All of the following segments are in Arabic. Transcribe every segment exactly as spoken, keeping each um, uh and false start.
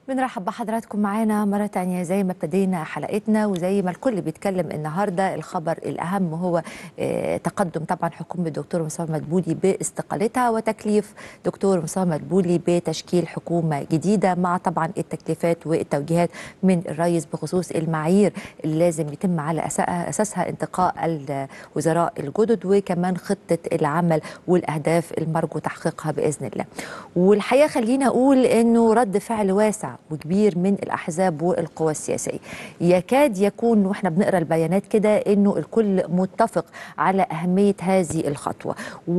بنرحب بحضراتكم معانا مرة تانية. زي ما ابتدينا حلقتنا وزي ما الكل بيتكلم النهاردة، الخبر الأهم هو آه، تقدم طبعا حكومة الدكتور مصطفى مدبولي باستقالتها وتكليف دكتور مصطفى مدبولي بتشكيل حكومة جديدة، مع طبعا التكليفات والتوجيهات من الرئيس بخصوص المعايير اللي لازم يتم على أساسها انتقاء الوزراء الجدد، وكمان خطة العمل والأهداف المرجو تحقيقها بإذن الله. والحقيقة خلينا أقول أنه رد فعل واسع وكبير من الأحزاب والقوى السياسية، يكاد يكون واحنا بنقرأ البيانات كده أنه الكل متفق على أهمية هذه الخطوة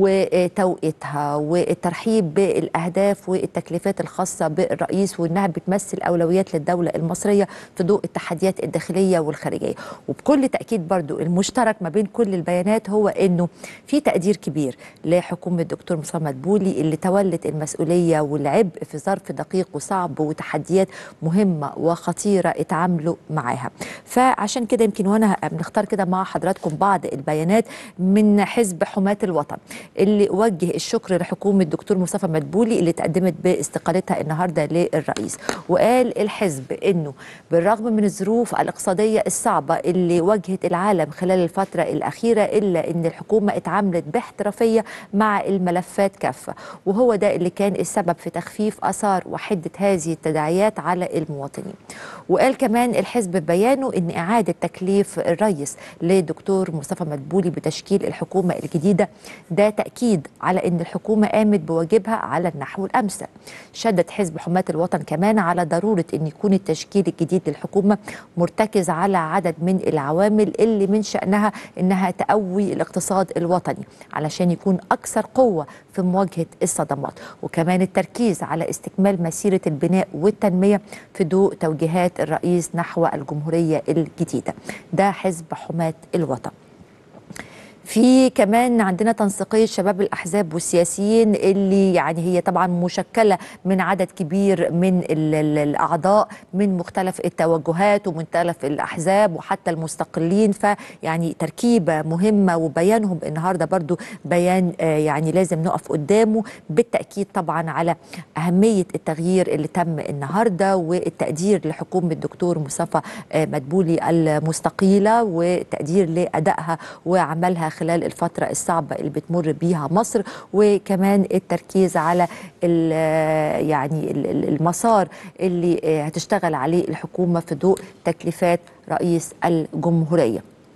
وتوقيتها والترحيب بالأهداف والتكليفات الخاصة بالرئيس، وأنها بتمثل أولويات للدولة المصرية في ضوء التحديات الداخلية والخارجية. وبكل تأكيد برضو المشترك ما بين كل البيانات هو أنه في تقدير كبير لحكومة الدكتور مصطفى مدبولي اللي تولت المسؤولية والعبء في ظرف دقيق وصعب وتحديات مهمة وخطيرة اتعاملوا معاها. فعشان كده يمكن وانا بنختار كده مع حضراتكم بعض البيانات من حزب حماة الوطن اللي وجه الشكر لحكومة الدكتور مصطفى مدبولي اللي تقدمت باستقالتها النهارده للرئيس. وقال الحزب انه بالرغم من الظروف الاقتصادية الصعبة اللي واجهت العالم خلال الفترة الأخيرة، إلا ان الحكومة اتعاملت باحترافية مع الملفات كافة، وهو ده اللي كان السبب في تخفيف آثار وحدة هذه التداعيات على المواطنين. وقال كمان الحزب ببيانه ان اعاده تكليف الرئيس لدكتور مصطفى مدبولي بتشكيل الحكومه الجديده ده تاكيد على ان الحكومه قامت بواجبها على النحو الامثل. شدد حزب حماة الوطن كمان على ضروره ان يكون التشكيل الجديد للحكومه مرتكز على عدد من العوامل اللي من شانها انها تقوي الاقتصاد الوطني علشان يكون اكثر قوه في مواجهه الصدمات، وكمان التركيز على استكمال مسيره البناء والتنميه في ضوء توجيهات الرئيس نحو الجمهورية الجديدة. ده حزب حماة الوطن. في كمان عندنا تنسيقية شباب الأحزاب والسياسيين اللي يعني هي طبعا مشكلة من عدد كبير من ال ال الأعضاء من مختلف التوجهات ومختلف الأحزاب وحتى المستقلين، فيعني تركيبة مهمة. وبيانهم النهاردة برضو بيان آه يعني لازم نقف قدامه بالتأكيد طبعا على أهمية التغيير اللي تم النهاردة والتقدير لحكومة الدكتور مصطفى آه مدبولي المستقيلة وتقدير لأدائها وعملها خلال الفترة الصعبة اللي بتمر بيها مصر، وكمان التركيز على يعني المسار اللي هتشتغل عليه الحكومة في ضوء تكليفات رئيس الجمهورية.